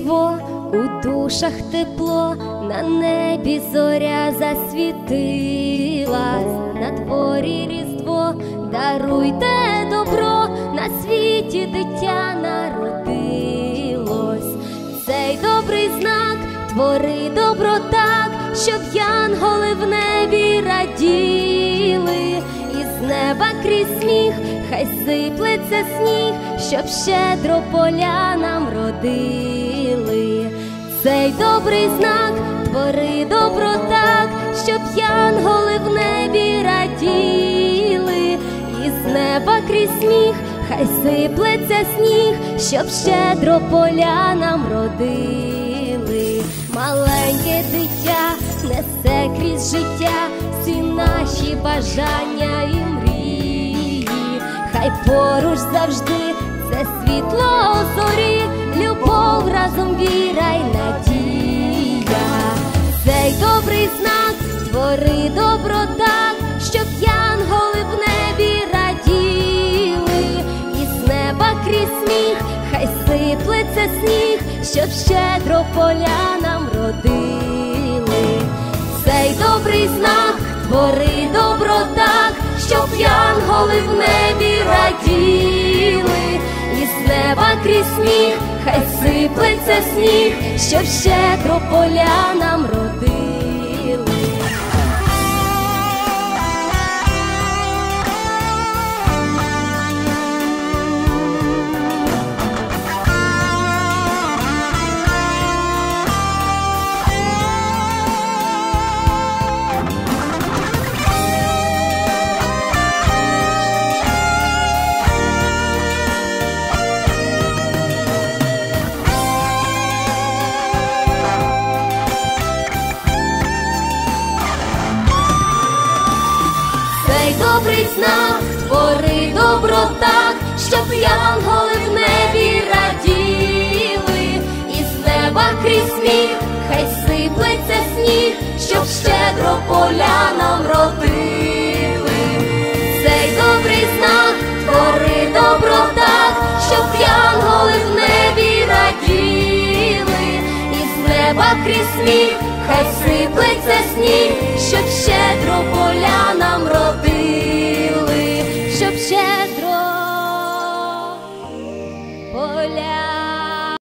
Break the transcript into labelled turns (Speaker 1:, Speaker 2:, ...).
Speaker 1: Різдво, у душах тепло, на небі зоря засвітилась, на дворі Різдво, даруйте добро, на світі дитя народилось. Цей добрий знак твори добро так, щоб янголи в небі раділи, і з неба крізь сміх хай сиплеться сніг, щоб щедро поля нам родили. Цей добрий знак твори добро так, щоб янголи в небі раділи, і з неба крізь сміх хай сиплеться сніг, щоб щедро поля нам родили. Маленьке дитя несе крізь життя всі наші бажання і мрії, хай поруч завжди це світло зорі, любов, разом віра й надія. Цей добрий знак твори добро так, щоб янголи в небі раділи, і з неба крізь сміх хай сиплеться сніг, щоб щедро поля нам родили. Цей добрий знак твори добро так, щоб янголи в небі раділи, і з неба крізь сміх хай сиплеться сніг, щоб щедро поля нам родили. Добрий знак твори добро так, щоб янголи в небі раділи, і з неба крізь сміх хай сиплеться сніг, щоб щедро поля нам родили. Цей добрий знак твори добро так, щоб янголи в небі раділи, і з неба крізь сміх хай сиплеться сніг, щоб щедро поля нам родили.